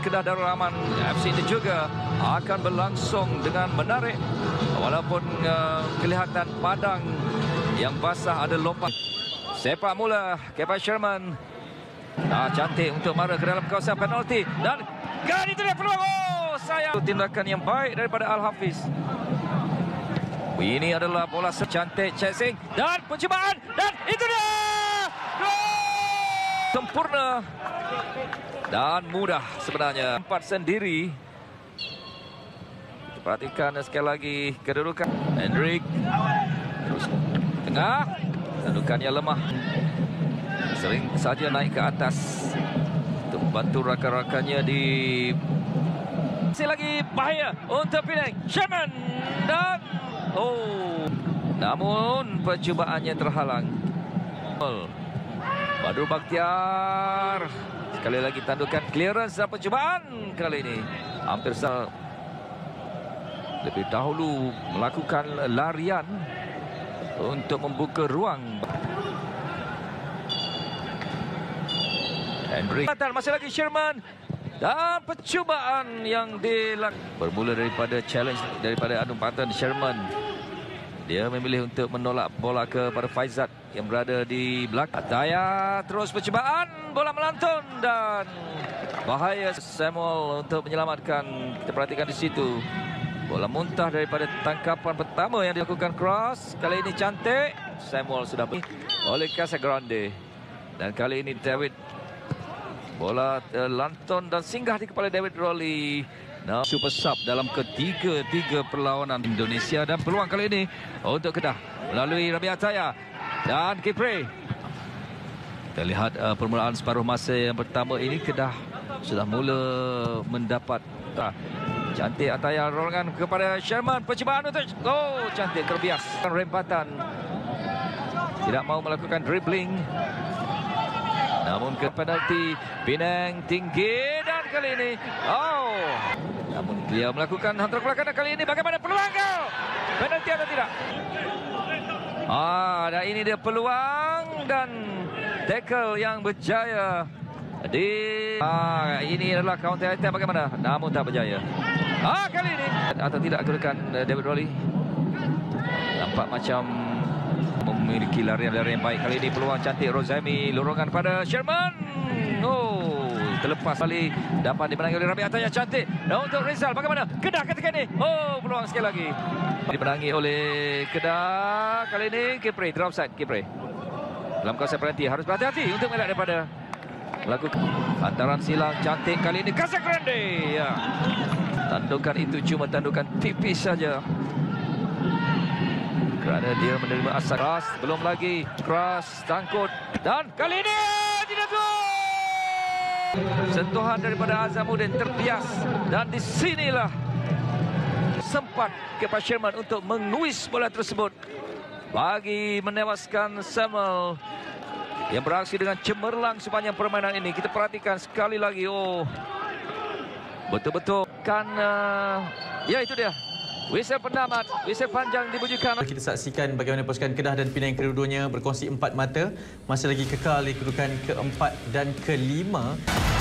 Kedah Darul Aman FC ini juga akan berlangsung dengan menarik. Walaupun kelihatan padang yang basah, ada lompat. Sepak mula Kepa Sherman. Cantik untuk mara ke dalam kawasan penalti. Dan itu dia peluang. Oh, sayang. Tindakan yang baik daripada Al-Hafiz. Ini adalah bola secantik chasing. Dan percubaan. Dan itu dia. Sempurna. Dan mudah sebenarnya. Empat sendiri. Kita perhatikan sekali lagi kedudukan. Hendrik. Terus tengah. Kedudukannya lemah. Sering saja naik ke atas untuk membantu rakan-rakannya di... Masih lagi bahaya untuk Penang. Sherman dan... namun percubaannya terhalang. Badrul Bakhtiar. Sekali lagi tandukan clearance dan percubaan kali ini. Hampir lebih dahulu melakukan larian untuk membuka ruang. Hendrik. Masih lagi Sherman. Dan percubaan yang dilakukan. Bermula daripada challenge daripada Adung Patan Sherman. Dia memilih untuk menolak bola kepada Faizat yang berada di belakang. Ataya terus percubaan. Bola melantun dan bahaya Samuel untuk menyelamatkan. Kita perhatikan di situ. Bola muntah daripada tangkapan pertama yang dilakukan cross. Kali ini cantik. Samuel sudah oleh Casagrande. Dan kali ini David. Bola lantun dan singgah di kepala David Rowley. Super sub dalam ketiga perlawanan Indonesia. Dan peluang kali ini untuk Kedah melalui Rabi Ataya dan Kipre. Kita lihat permulaan separuh masa yang pertama ini Kedah sudah mula mendapat. Cantik Ataya rolangan kepada Sherman. Percubaan untuk cantik terbias. Rempatan. Tidak mau melakukan dribbling. Namun ke penalti Penang tinggi dan kali ini namun dia melakukan hantar belakang kali ini. Bagaimana peluang kau? Penalti atau tidak? Dan ini dia peluang dan tackle yang berjaya di ini adalah counter attack. Bagaimana? Namun tak berjaya. Kali ini atau tidak kedudukan David Rowley. Nampak macam memiliki larian-larian baik. Kali ini peluang cantik Rozami. Lorongan pada Sherman. Terlepas kali dapat dimenangi oleh Rabi Ataya. Cantik. Dan untuk Rizal bagaimana? Kedah ketika ini. Peluang sekali lagi. Dimenangi oleh Kedah. Kali ini Kipre. Drop side Kipre. Dalam kawasan penalti harus berhati-hati untuk mengelak daripada melakukan hantaran silang cantik kali ini. Casagrande. Ya. Tandukan itu cuma tandukan tipis saja. Kerana dia menerima asal keras. Belum lagi keras, tangkut. Dan kali ini tidak gol. Sentuhan daripada Azamuddin terbias. Dan di sinilah sempat Kepa Sherman untuk menguis bola tersebut. Bagi menewaskan Samuel. Yang beraksi dengan cemerlang sepanjang permainan ini. Kita perhatikan sekali lagi. Betul-betul kan. Ya itu dia. Whistle pendamat, whistle panjang dibujukan. Kita saksikan bagaimana pasukan Kedah dan Penang kedua-duanya berkongsi 4 mata. Masih lagi kekal di kedudukan keempat dan kelima.